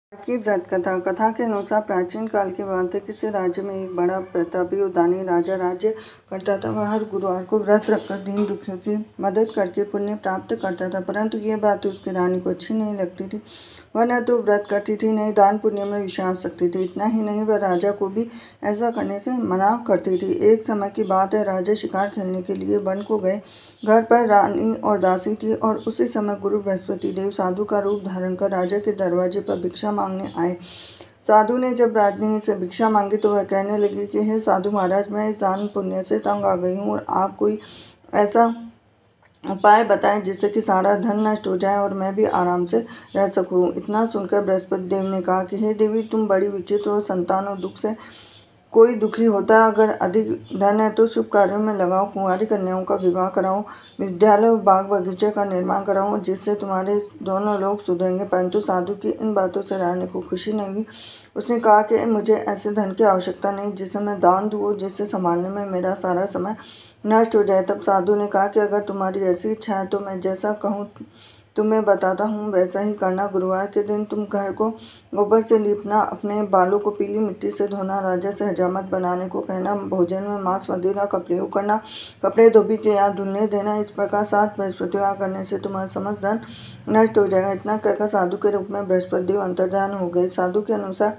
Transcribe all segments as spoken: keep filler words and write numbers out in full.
की व्रत कथा कथा के अनुसार प्राचीन काल की बात है। किसी राज्य में एक बड़ा प्रतापी और दानी राजा राज्य करता था। वह हर गुरुवार को व्रत रखकर दीन दुखियों की मदद करके पुण्य प्राप्त करता था, परंतु ये बात उसकी रानी को अच्छी नहीं लगती थी। वह न तो व्रत करती थी, न ही दान पुण्य में विश्वास रखती थी। इतना ही नहीं, वह राजा को भी ऐसा करने से मना करती थी। एक समय की बात है, राजा शिकार खेलने के लिए वन को गए। घर पर रानी और दासी थी और उसी समय गुरु बृहस्पति देव साधु का रूप धारण कर राजा के दरवाजे पर भिक्षा मांगने आए। साधु ने जब रानी से भिक्षा मांगी तो वह कहने लगी कि हे साधु महाराज, मैं इस दान पुण्य से तंग आ गई हूँ और आप कोई ऐसा उपाय बताएं जिससे कि सारा धन नष्ट हो जाए और मैं भी आराम से रह सकूं। इतना सुनकर बृहस्पति देव ने कहा कि हे देवी, तुम बड़ी विचित्र और संतान और दुख से कोई दुखी होता है। अगर अधिक धन है तो शुभ कार्यों में लगाओ, कुंवारी कन्याओं का विवाह कराओ, विद्यालय और बाग बगीचे का निर्माण कराओ, जिससे तुम्हारे दोनों लोग सुधरेंगे। परंतु साधु की इन बातों से रानी को खुशी नहीं हुई। उसने कहा कि मुझे ऐसे धन की आवश्यकता नहीं जिसे मैं दान दूँ, जिससे संभालने में मेरा सारा समय नष्ट हो जाए। तब साधु ने कहा कि अगर तुम्हारी ऐसी इच्छा है तो मैं जैसा कहूँ तुम्हें बताता हूँ वैसा ही करना। गुरुवार के दिन तुम घर को गोबर से लीपना, अपने बालों को पीली मिट्टी से धोना, राजा से हजामत बनाने को कहना, भोजन में मांस मदिरा का प्रयोग करना, कपड़े धोबी के यहाँ धुलने देना। इस प्रकार सात बृहस्पतिवार करने से तुम्हारा समस्त धन नष्ट हो जाएगा। इतना कहकर साधु के रूप में बृहस्पति देव अंतर्धान हो गए। साधु के अनुसार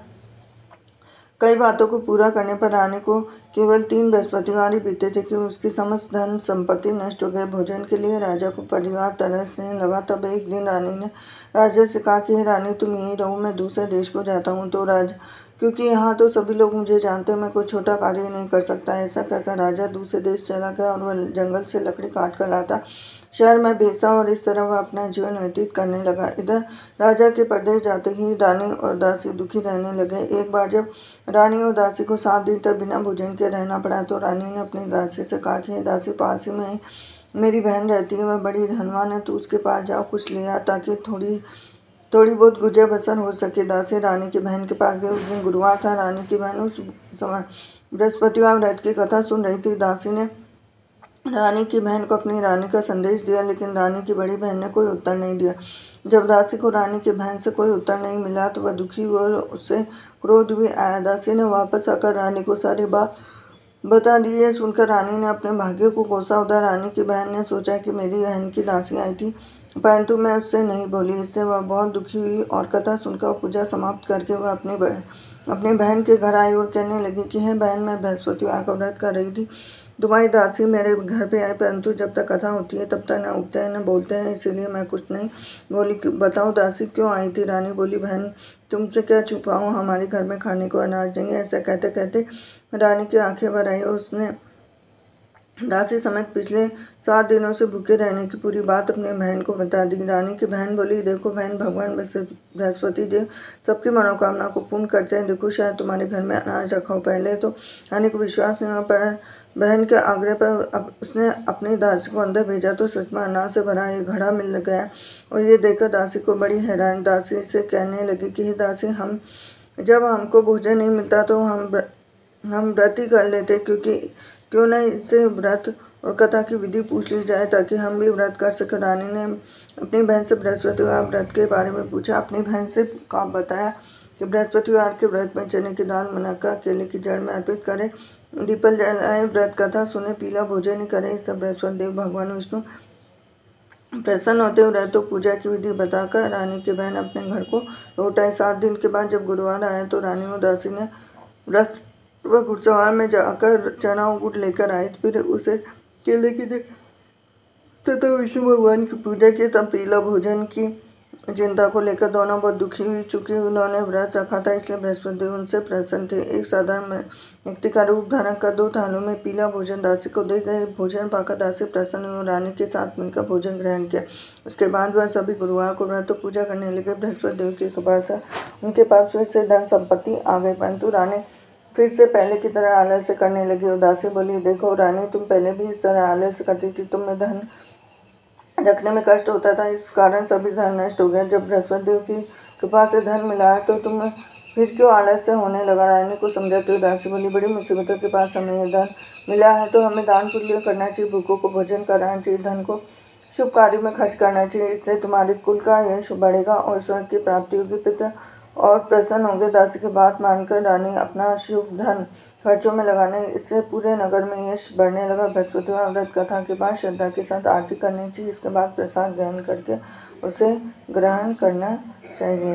कई बातों को पूरा करने पर रानी को केवल तीन बृहस्पतिवार ही बीते थे कि उसकी समस्त धन संपत्ति नष्ट हो गए। भोजन के लिए राजा को परिवार तरसने लगा। तब एक दिन रानी ने राजा से कहा कि हे रानी, तुम यहीं रहो, मैं दूसरे देश को जाता हूँ तो राज क्योंकि यहाँ तो सभी लोग मुझे जानते हैं, मैं कोई छोटा कार्य नहीं कर सकता। ऐसा कहकर राजा दूसरे देश चला गया और वह जंगल से लकड़ी काट कर लाता, शहर में बेचा और इस तरह वह अपना जीवन व्यतीत करने लगा। इधर राजा के परदेश जाते ही रानी और दासी दुखी रहने लगे। एक बार जब रानी और दासी को सात दिन तक बिना भोजन के रहना पड़ा तो रानी ने अपनी दासी से कहा कि दासी, पास ही में मेरी बहन रहती है, वह बड़ी धनवान है, तो उसके पास जाओ, कुछ ले आ ताकि थोड़ी थोड़ी बहुत गुजर बसर हो सके। दासी रानी की बहन के पास गई। उस दिन गुरुवार था। रानी की बहन उस समय बृहस्पतिवार व्रत की कथा सुन रही थी। दासी ने रानी की बहन को अपनी रानी का संदेश दिया, लेकिन रानी की बड़ी बहन ने कोई उत्तर नहीं दिया। जब दासी को रानी की बहन से कोई उत्तर नहीं मिला तो वह दुखी हुई और उससे क्रोध भी आया। दासी ने वापस आकर रानी को सारी बात बता दी। है सुनकर रानी ने अपने भाग्य को कोसा। उधर रानी की बहन ने सोचा कि मेरी बहन की दासी आई थी, परंतु मैं उससे नहीं बोली। इससे वह बहुत दुखी हुई और कथा सुनकर पूजा समाप्त करके वह अपनी बहन अपनी बहन के घर आई और कहने लगी कि हे बहन, मैं बृहस्पतिवार का व्रत कर रही थी, तुम्हारी दासी मेरे घर पे आई, परंतु जब तक कथा होती है तब तक न उठते हैं न बोलते हैं, इसीलिए मैं कुछ नहीं बोली। बताओ दासी क्यों आई थी? रानी बोली, बहन, तुमसे क्या छुपाऊं, हमारे घर में खाने को अनाज नहीं है। ऐसा कहते कहते रानी की आंखें भर आई और उसने दासी समेत पिछले सात दिनों से भूखे रहने की पूरी बात अपने बहन को बता दी। रानी की बहन बोली, देखो बहन, भगवान बृहस्पति देव सबकी मनोकामना को पूर्ण करते हैं। देखो, शायद तुम्हारे घर में अनाज रखा हो। पहले तो रानी को विश्वास नहीं हुआ, पर बहन के आग्रह पर अब उसने अपनी दासी को अंदर भेजा तो सच में अनाज से भरा एक घड़ा मिल गया और ये देखकर दासी को बड़ी हैरान। दासी से कहने लगी कि हे दासी, हम जब हमको भोजन नहीं मिलता तो हम हम व्रत ही कर लेते, क्योंकि क्यों न इससे व्रत और कथा की विधि पूछ ली जाए ताकि हम भी व्रत कर सकें। रानी ने अपनी बहन से बृहस्पतिवार व्रत के बारे में पूछा। अपनी बहन से का बताया कि बृहस्पतिवार के व्रत में चने की दाल, मुनक्का, केले की जड़ में अर्पित करें, दीपल जलाए, व्रत कथा सुने, पीला भोजन ही करें। इस सब बृहस्पति देव भगवान विष्णु प्रसन्न होते हुए व्रत पूजा की विधि बताकर रानी की बहन अपने घर को लौट आई। सात दिन के बाद जब गुरुवार आया तो रानी और दासी ने व्रत वह घुड़सवार में जाकर चना और गुड़ लेकर आई, फिर उसे केले की तथा विष्णु भगवान की पूजा की। तब पीला भोजन की चिंता को लेकर दोनों बहुत दुखी हुई। चूंकि उन्होंने व्रत रखा था इसलिए बृहस्पति देव उनसे प्रसन्न थे। एक साधारण व्यक्ति का रूप धारण कर दो थालों में पीला भोजन दासी को दे गए। भोजन पाकर दासी प्रसन्न हुई और रानी के साथ मिलकर भोजन ग्रहण किया। उसके बाद वह सभी गुरुवार को व्रत पूजा करने लगे। बृहस्पति देव की कृपा से उनके पास फिर से धन संपत्ति आ गई, परंतु रानी फिर से पहले की तरह आलस्य करने लगी। उदासी बोली, देखो रानी, तुम पहले भी इस तरह आलस्य करती थी, तुम्हें धन रखने में कष्ट होता था, इस कारण सभी धन नष्ट हो गया। जब बृहस्पति देव की कृपा से धन मिला है तो तुम्हें फिर क्यों आलस्य होने लगा? रानी को समझाते हुए दासी बोली, बड़ी मुसीबतों के पास हमें यह धन मिला है तो हमें दान पुण्य करना चाहिए, भूखों को भोजन कराना चाहिए, धन को शुभ कार्यों में खर्च करना चाहिए। इससे तुम्हारे कुल का यश बढ़ेगा और स्वर्ग की प्राप्ति होगी। पितृ और प्रसन्न होंगे। दासी की बात मानकर रानी अपना शुभ धन खर्चों में लगाने, इससे पूरे नगर में यश बढ़ने लगा। बृहस्पतिवार व्रत कथा के बाद श्रद्धा के साथ आरती करनी चाहिए। इसके बाद प्रसाद ग्रहण करके उसे ग्रहण करना चाहिए।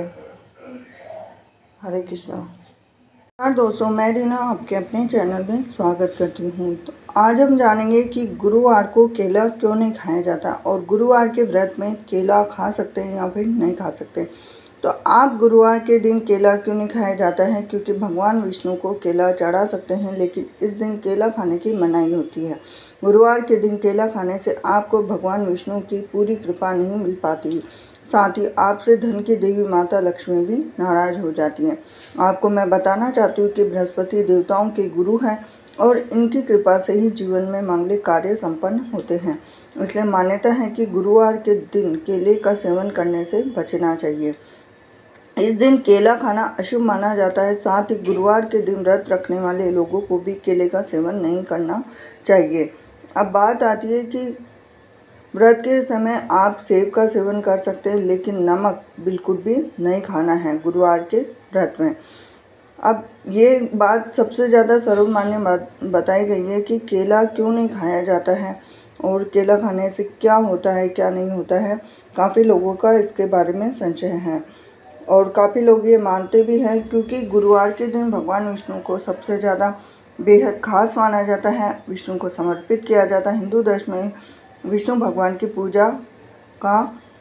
हरे कृष्णा। हाँ दोस्तों, मैं रीना आपके अपने चैनल में स्वागत करती हूँ। तो आज हम जानेंगे कि गुरुवार को केला क्यों नहीं खाया जाता और गुरुवार के व्रत में केला खा सकते हैं या फिर नहीं खा सकते। तो आप गुरुवार के दिन केला क्यों नहीं खाया जाता है? क्योंकि भगवान विष्णु को केला चढ़ा सकते हैं, लेकिन इस दिन केला खाने की मनाही होती है। गुरुवार के दिन केला खाने से आपको भगवान विष्णु की पूरी कृपा नहीं मिल पाती, साथ ही आपसे धन की देवी माता लक्ष्मी भी नाराज हो जाती हैं। आपको मैं बताना चाहती हूँ कि बृहस्पति देवताओं के गुरु हैं और इनकी कृपा से ही जीवन में मांगलिक कार्य संपन्न होते हैं। इसलिए मान्यता है कि गुरुवार के दिन केले का सेवन करने से बचना चाहिए। इस दिन केला खाना अशुभ माना जाता है। साथ ही गुरुवार के दिन व्रत रखने वाले लोगों को भी केले का सेवन नहीं करना चाहिए। अब बात आती है कि व्रत के समय आप सेब का सेवन कर सकते हैं, लेकिन नमक बिल्कुल भी नहीं खाना है गुरुवार के व्रत में। अब ये बात सबसे ज़्यादा सर्वमान्य बात बताई गई है कि केला क्यों नहीं खाया जाता है और केला खाने से क्या होता है क्या नहीं होता है। काफ़ी लोगों का इसके बारे में संशय है और काफ़ी लोग ये मानते भी हैं, क्योंकि गुरुवार के दिन भगवान विष्णु को सबसे ज़्यादा बेहद खास माना जाता है, विष्णु को समर्पित किया जाता है। हिंदू धर्म में विष्णु भगवान की पूजा का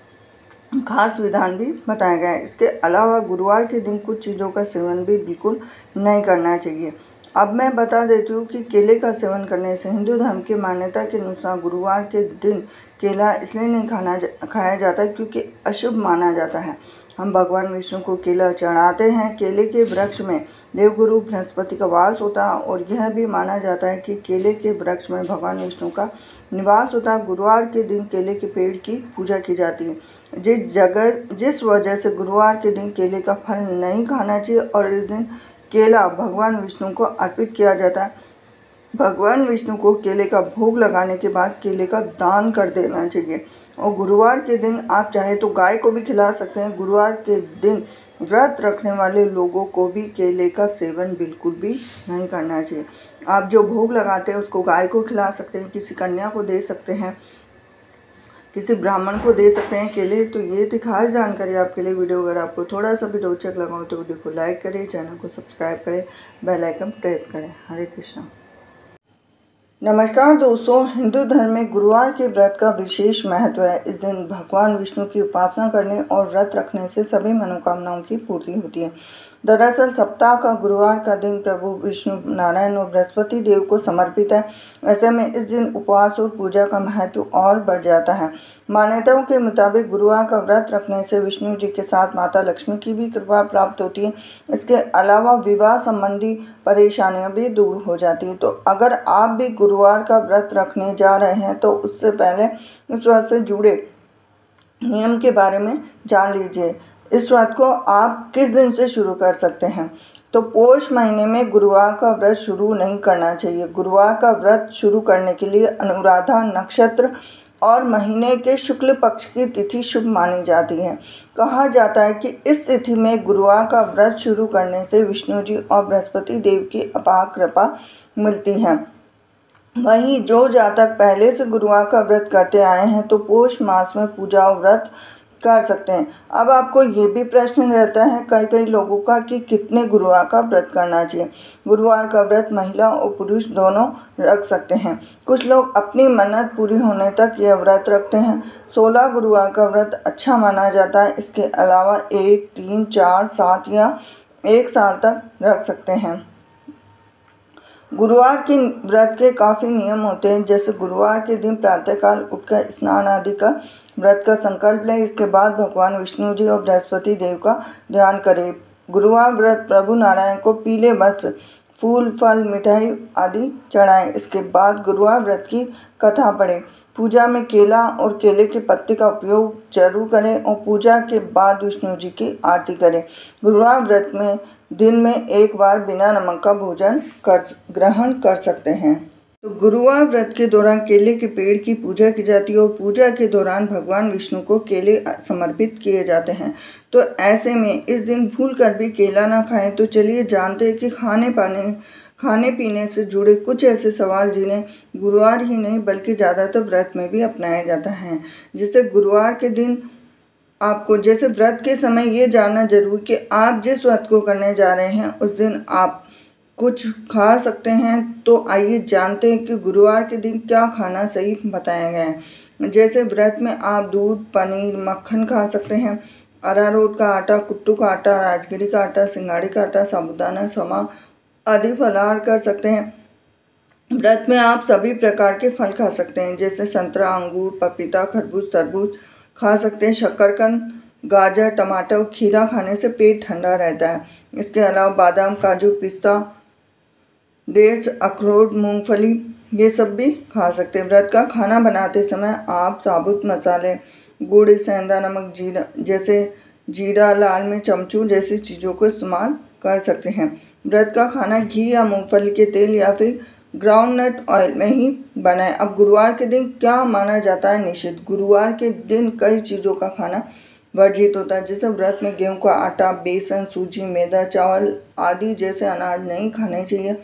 खास विधान भी बताया गया है। इसके अलावा गुरुवार के दिन कुछ चीज़ों का सेवन भी बिल्कुल नहीं करना चाहिए। अब मैं बता देती हूँ कि केले का सेवन करने से हिंदू धर्म की मान्यता के अनुसार गुरुवार के दिन केला इसलिए नहीं खाना जा, खाया जाता क्योंकि अशुभ माना जाता है। हम भगवान विष्णु को केला चढ़ाते हैं। केले के वृक्ष में देवगुरु बृहस्पति का वास होता है और यह भी माना जाता है कि केले के वृक्ष में भगवान विष्णु का निवास होता है। गुरुवार के दिन केले के पेड़ की पूजा की जाती है। जिस जगह जिस वजह से गुरुवार के दिन केले का फल नहीं खाना चाहिए और इस दिन केला भगवान विष्णु को अर्पित किया जाता है। भगवान विष्णु को केले का भोग लगाने के बाद केले का दान कर देना चाहिए। और गुरुवार के दिन आप चाहे तो गाय को भी खिला सकते हैं। गुरुवार के दिन व्रत रखने वाले लोगों को भी केले का सेवन बिल्कुल भी नहीं करना चाहिए। आप जो भोग लगाते हैं उसको गाय को खिला सकते हैं, किसी कन्या को दे सकते हैं, किसी ब्राह्मण को दे सकते हैं केले। तो ये थी खास जानकारी आपके लिए। वीडियो अगर आपको थोड़ा सा भी रोचक लगा हो तो वीडियो को लाइक करें, चैनल को सब्सक्राइब करें, बेल आइकन प्रेस करें। हरे कृष्णा। नमस्कार दोस्तों, हिंदू धर्म में गुरुवार के व्रत का विशेष महत्व है। इस दिन भगवान विष्णु की उपासना करने और व्रत रखने से सभी मनोकामनाओं की पूर्ति होती है। दरअसल सप्ताह का गुरुवार का दिन प्रभु विष्णु नारायण और बृहस्पति देव को समर्पित है। ऐसे में इस दिन उपवास और पूजा का महत्व और बढ़ जाता है। मान्यताओं के मुताबिक गुरुवार का व्रत रखने से विष्णु जी के साथ माता लक्ष्मी की भी कृपा प्राप्त होती है। इसके अलावा विवाह संबंधी परेशानियां भी दूर हो जाती है। तो अगर आप भी गुरुवार का व्रत रखने जा रहे हैं तो उससे पहले इस व्रत से जुड़े नियम के बारे में जान लीजिए। इस व्रत को आप किस दिन से शुरू कर सकते हैं? तो पोष महीने में गुरुवार का व्रत शुरू नहीं करना चाहिए। गुरुवार का व्रत शुरू करने के लिए अनुराधा नक्षत्र और महीने के शुक्ल पक्ष की तिथि शुभ मानी जाती है। कहा जाता है कि इस तिथि में गुरुवार का व्रत शुरू करने से विष्णु जी और बृहस्पति देव की अपार कृपा मिलती है। वहीं जो जातक पहले से गुरुवार का व्रत करते आए हैं तो पोष मास में पूजा और व्रत कर सकते हैं। अब आपको ये भी प्रश्न रहता है कई कई लोगों का कि कितने गुरुवार का व्रत करना चाहिए। गुरुवार का व्रत महिला और पुरुष दोनों रख सकते हैं। कुछ लोग अपनी मन्नत पूरी होने तक यह व्रत रखते हैं। सोलह गुरुवार का व्रत अच्छा माना जाता है। इसके अलावा एक, तीन, चार, सात या एक साल तक रख सकते हैं। गुरुवार के व्रत के काफ़ी नियम होते हैं, जैसे गुरुवार के दिन प्रातःकाल उठकर स्नान आदि का व्रत का संकल्प लें। इसके बाद भगवान विष्णु जी और बृहस्पति देव का ध्यान करें। गुरुवार व्रत प्रभु नारायण को पीले वस्त्र, फूल, फल, मिठाई आदि चढ़ाएं। इसके बाद गुरुवार व्रत की कथा पढ़ें। पूजा में केला और केले के पत्ते का उपयोग जरूर करें और पूजा के बाद विष्णु जी की आरती करें। गुरुवार व्रत में दिन में एक बार बिना नमक का भोजन कर ग्रहण कर सकते हैं। तो गुरुवार व्रत के दौरान केले के पेड़ की पूजा की जाती है और पूजा के दौरान भगवान विष्णु को केले समर्पित किए जाते हैं। तो ऐसे में इस दिन भूल कर भी केला ना खाएं। तो चलिए जानते हैं कि खाने पाने खाने पीने से जुड़े कुछ ऐसे सवाल जिन्हें गुरुवार ही नहीं बल्कि ज़्यादातर व्रत में भी अपनाया जाता है। जैसे गुरुवार के दिन आपको जैसे व्रत के समय ये जानना जरूरी कि आप जिस व्रत को करने जा रहे हैं उस दिन आप कुछ खा सकते हैं। तो आइए जानते हैं कि गुरुवार के दिन क्या खाना सही बताया गया है। जैसे व्रत में आप दूध, पनीर, मक्खन खा सकते हैं। अरारोट का आटा, कुट्टू का आटा, राजगिरी का आटा, सिंगाड़ी का आटा, साबूदाना, समा आदि फलाहार कर सकते हैं। व्रत में आप सभी प्रकार के फल खा सकते हैं जैसे संतरा, अंगूर, पपीता, खरबूज, तरबूज खा सकते हैं। शक्करकंद, गाजर, टमाटर और खीरा खाने से पेट ठंडा रहता है। इसके अलावा बादाम, काजू, पिस्ता, डेट्स, अखरोट, मूंगफली ये सब भी खा सकते हैं। व्रत का खाना बनाते समय आप साबुत मसाले, गुड़, सेंधा नमक, जीरा जैसे जीरा, लाल मिर्च, अमचूर जैसी चीज़ों को इस्तेमाल कर सकते हैं। व्रत का खाना घी या मूंगफली के तेल या फिर ग्राउंडनट ऑयल में ही बनाएं। अब गुरुवार के दिन क्या माना जाता है निषिद्ध। गुरुवार के दिन कई चीज़ों का खाना वर्जित होता है। जैसे व्रत में गेहूं का आटा, बेसन, सूजी, मैदा, चावल आदि जैसे अनाज नहीं खाने चाहिए।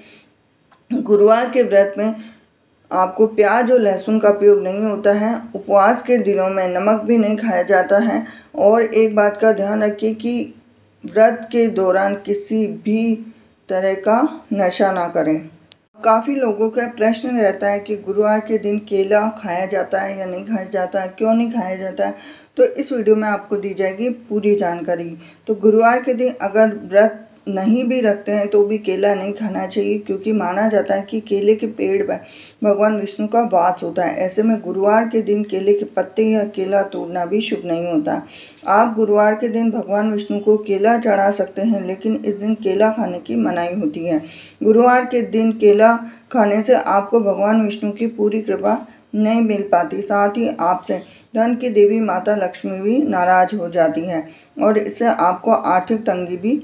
गुरुवार के व्रत में आपको प्याज और लहसुन का उपयोग नहीं होता है। उपवास के दिनों में नमक भी नहीं खाया जाता है। और एक बात का ध्यान रखिए कि व्रत के दौरान किसी भी तरह का नशा ना करें। काफ़ी लोगों का प्रश्न रहता है कि गुरुवार के दिन केला खाया जाता है या नहीं खाया जाता है, क्यों नहीं खाया जाता है। तो इस वीडियो में आपको दी जाएगी पूरी जानकारी। तो गुरुवार के दिन अगर व्रत नहीं भी रखते हैं तो भी केला नहीं खाना चाहिए, क्योंकि माना जाता है कि केले के पेड़ पर भगवान विष्णु का वास होता है। ऐसे में गुरुवार के दिन केले के पत्ते या केला तोड़ना भी शुभ नहीं होता। आप गुरुवार के दिन भगवान विष्णु को केला चढ़ा सकते हैं, लेकिन इस दिन केला खाने की मनाही होती है। गुरुवार के दिन केला खाने से आपको भगवान विष्णु की पूरी कृपा नहीं मिल पाती, साथ ही आपसे धन की देवी माता लक्ष्मी भी नाराज हो जाती है और इससे आपको आर्थिक तंगी भी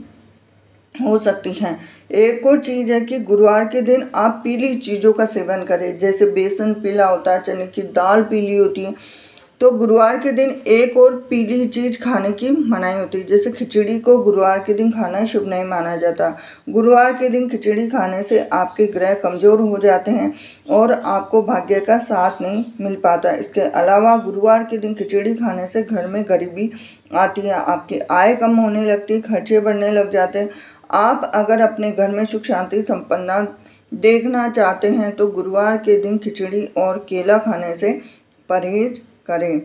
हो सकती हैं। एक और चीज़ है कि गुरुवार के दिन आप पीली चीज़ों का सेवन करें। जैसे बेसन पीला होता है, चने की दाल पीली होती है। तो गुरुवार के दिन एक और पीली चीज़ खाने की मनाही होती है। जैसे खिचड़ी को गुरुवार के दिन खाना शुभ नहीं माना जाता। गुरुवार के दिन खिचड़ी खाने से आपके ग्रह कमज़ोर हो जाते हैं और आपको भाग्य का साथ नहीं मिल पाता। इसके अलावा गुरुवार के दिन खिचड़ी खाने से घर में गरीबी आती है, आपकी आय कम होने लगती है, खर्चे बढ़ने लग जाते हैं। आप अगर अपने घर में सुख शांति संपन्नता देखना चाहते हैं तो गुरुवार के दिन खिचड़ी और केला खाने से परहेज करें।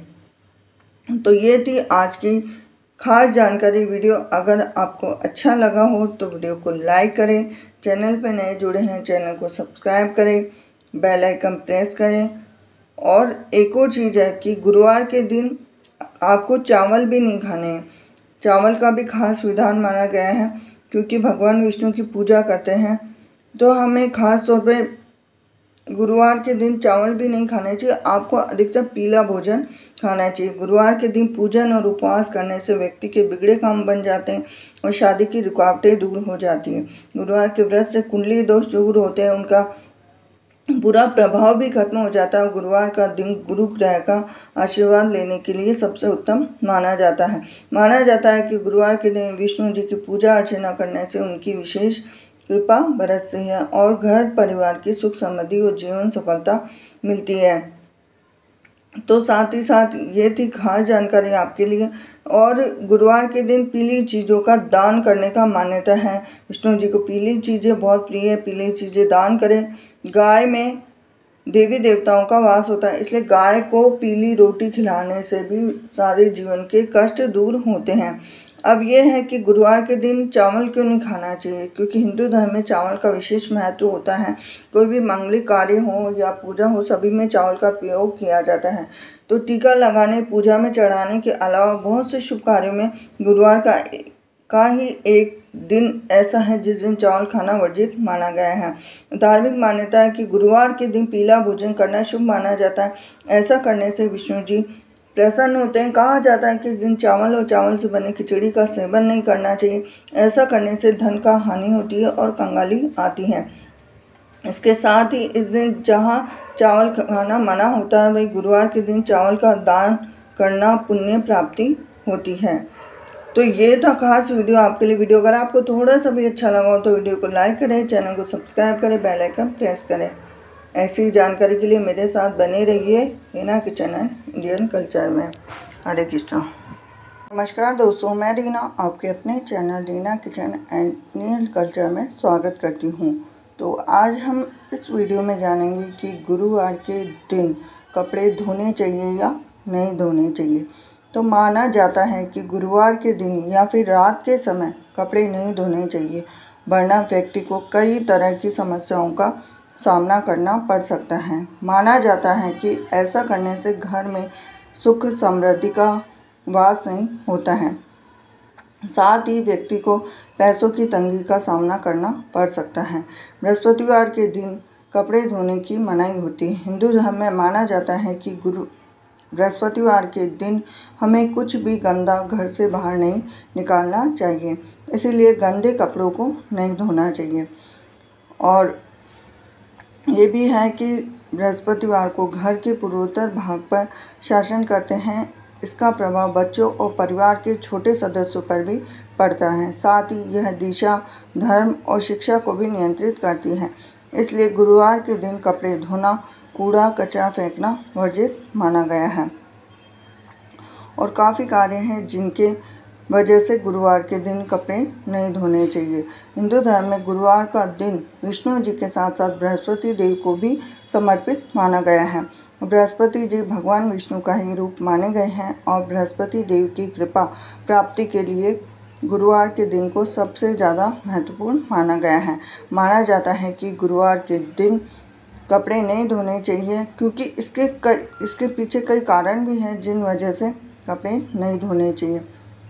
तो ये थी आज की खास जानकारी वीडियो। अगर आपको अच्छा लगा हो तो वीडियो को लाइक करें, चैनल पर नए जुड़े हैं चैनल को सब्सक्राइब करें, बेल आइकन प्रेस करें। और एक और चीज़ है कि गुरुवार के दिन आपको चावल भी नहीं खाने। चावल का भी खास विधान माना गया है, क्योंकि भगवान विष्णु की पूजा करते हैं तो हमें खास तौर पे गुरुवार के दिन चावल भी नहीं खाने चाहिए। आपको अधिकतर पीला भोजन खाना चाहिए। गुरुवार के दिन पूजन और उपवास करने से व्यक्ति के बिगड़े काम बन जाते हैं और शादी की रुकावटें दूर हो जाती हैं। गुरुवार के व्रत से कुंडली दोष दूर होते हैं, उनका बुरा प्रभाव भी खत्म हो जाता है। गुरुवार का दिन गुरु ग्रह का आशीर्वाद लेने के लिए सबसे उत्तम माना जाता है। माना जाता है कि गुरुवार के दिन विष्णु जी की पूजा अर्चना करने से उनकी विशेष कृपा बरसती है और घर परिवार की सुख समृद्धि और जीवन सफलता मिलती है। तो साथ ही साथ ये थी खास जानकारी आपके लिए। और गुरुवार के दिन पीली चीज़ों का दान करने का मान्यता है। विष्णु जी को पीली चीज़ें बहुत प्रिय है, पीली चीज़ें दान करें। गाय में देवी देवताओं का वास होता है, इसलिए गाय को पीली रोटी खिलाने से भी सारे जीवन के कष्ट दूर होते हैं। अब यह है कि गुरुवार के दिन चावल क्यों नहीं खाना चाहिए, क्योंकि हिंदू धर्म में चावल का विशेष महत्व होता है। कोई भी मांगलिक कार्य हो या पूजा हो, सभी में चावल का प्रयोग किया जाता है। तो टीका लगाने, पूजा में चढ़ाने के अलावा बहुत से शुभ कार्यों में गुरुवार का का ही एक दिन ऐसा है जिस दिन चावल खाना वर्जित माना गया है। धार्मिक मान्यता है कि गुरुवार के दिन पीला भोजन करना शुभ माना जाता है। ऐसा करने से विष्णु जी प्रसन्न होते हैं। कहा जाता है कि इस दिन चावल और चावल से बने खिचड़ी का सेवन नहीं करना चाहिए। ऐसा करने से धन का हानि होती है और कंगाली आती है। इसके साथ ही इस दिन जहाँ चावल खाना मना होता है, वही गुरुवार के दिन चावल का दान करना पुण्य प्राप्ति होती है। तो ये था खास वीडियो आपके लिए। वीडियो अगर आपको थोड़ा सा भी अच्छा लगा हो तो वीडियो को लाइक करें, चैनल को सब्सक्राइब करें, बेल आइकन प्रेस करें। ऐसी जानकारी के लिए मेरे साथ बने रहिए Reena kitchen and Indian culture में। हरे कृष्णा। नमस्कार दोस्तों, मैं रीना आपके अपने channel Reena kitchen and Indian culture में स्वागत करती हूँ। तो आज हम इस वीडियो में जानेंगे कि गुरुवार के दिन कपड़े धोने चाहिए या नहीं धोने चाहिए। तो माना जाता है कि गुरुवार के दिन या फिर रात के समय कपड़े नहीं धोने चाहिए, वरना व्यक्ति को कई तरह की समस्याओं का सामना करना पड़ सकता है। माना जाता है कि ऐसा करने से घर में सुख समृद्धि का वास नहीं होता है, साथ ही व्यक्ति को पैसों की तंगी का सामना करना पड़ सकता है। बृहस्पतिवार के दिन कपड़े धोने की मनाही होती है। हिंदू धर्म में माना जाता है कि गुरु बृहस्पतिवार के दिन हमें कुछ भी गंदा घर से बाहर नहीं निकालना चाहिए, इसीलिए गंदे कपड़ों को नहीं धोना चाहिए। और ये भी है कि बृहस्पतिवार को घर के पूर्वोत्तर भाग पर शासन करते हैं। इसका प्रभाव बच्चों और परिवार के छोटे सदस्यों पर भी पड़ता है। साथ ही यह दिशा, धर्म और शिक्षा को भी नियंत्रित करती है। इसलिए गुरुवार के दिन कपड़े धोना, कूड़ा कचरा फेंकना वर्जित माना गया है। और काफ़ी कार्य हैं जिनके वजह से गुरुवार के दिन कपड़े नहीं धोने चाहिए। हिंदू धर्म में गुरुवार का दिन विष्णु जी के साथ साथ बृहस्पति देव को भी समर्पित माना गया है। बृहस्पति जी भगवान विष्णु का ही रूप माने गए हैं और बृहस्पति देव की कृपा प्राप्ति के लिए गुरुवार के दिन को सबसे ज़्यादा महत्वपूर्ण माना गया है। माना जाता है कि गुरुवार के दिन कपड़े नहीं धोने चाहिए, क्योंकि इसके कई इसके पीछे कई कारण भी हैं जिन वजह से कपड़े नहीं धोने चाहिए।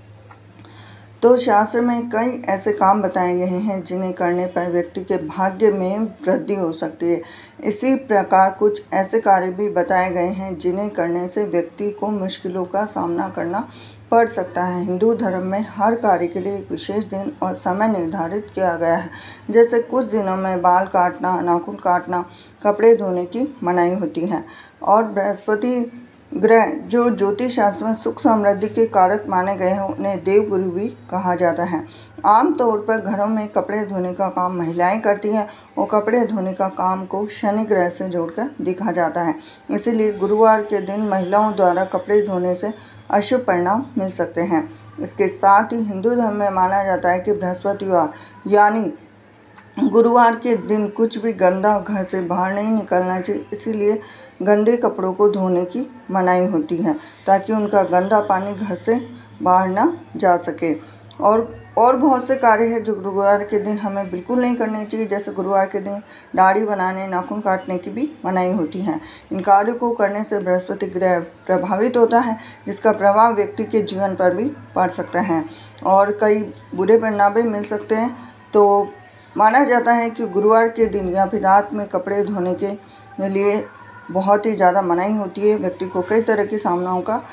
तो शास्त्र में कई ऐसे काम बताए गए हैं जिन्हें करने पर व्यक्ति के भाग्य में वृद्धि हो सकती है। इसी प्रकार कुछ ऐसे कार्य भी बताए गए हैं जिन्हें करने से व्यक्ति को मुश्किलों का सामना करना पड़ सकता है। हिंदू धर्म में हर कार्य के लिए एक विशेष दिन और समय निर्धारित किया गया है। जैसे कुछ दिनों में बाल काटना, नाखून काटना, कपड़े धोने की मनाही होती है। और बृहस्पति ग्रह जो ज्योतिष शास्त्र में सुख समृद्धि के कारक माने गए हैं, उन्हें देवगुरु भी कहा जाता है। आमतौर पर घरों में कपड़े धोने का काम महिलाएं करती हैं और कपड़े धोने का काम को शनि ग्रह से जोड़कर देखा जाता है। इसीलिए गुरुवार के दिन महिलाओं द्वारा कपड़े धोने से अशुभ परिणाम मिल सकते हैं। इसके साथ ही हिंदू धर्म में माना जाता है कि बृहस्पतिवार यानी गुरुवार के दिन कुछ भी गंदा घर से बाहर नहीं निकलना चाहिए, इसीलिए गंदे कपड़ों को धोने की मनाही होती है ताकि उनका गंदा पानी घर से बाहर ना जा सके। और और बहुत से कार्य हैं जो गुरुवार के दिन हमें बिल्कुल नहीं करने चाहिए। जैसे गुरुवार के दिन दाढ़ी बनाने, नाखून काटने की भी मनाही होती है। इन कार्यों को करने से बृहस्पति ग्रह प्रभावित होता है, जिसका प्रभाव व्यक्ति के जीवन पर भी पड़ सकता है और कई बुरे परिणाम भी मिल सकते हैं। तो माना जाता है कि गुरुवार के दिन या फिर रात में कपड़े धोने के लिए बहुत ही ज़्यादा मनाही होती है। व्यक्ति को कई तरह की सामनाओं का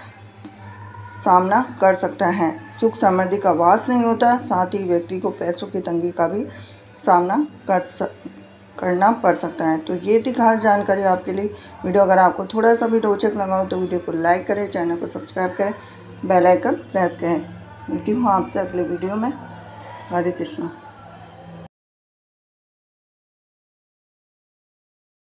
सामना कर सकता है। सुख समृद्धि का वास नहीं होता, साथ ही व्यक्ति को पैसों की तंगी का भी सामना कर सक, करना पड़ सकता है। तो ये थी खास जानकारी आपके लिए। वीडियो अगर आपको थोड़ा सा भी रोचक लगा हो तो वीडियो को लाइक करें, चैनल को सब्सक्राइब करें, बेल आइकन प्रेस करें। मिलती हूँ आपसे अगले वीडियो में। हरे कृष्णा।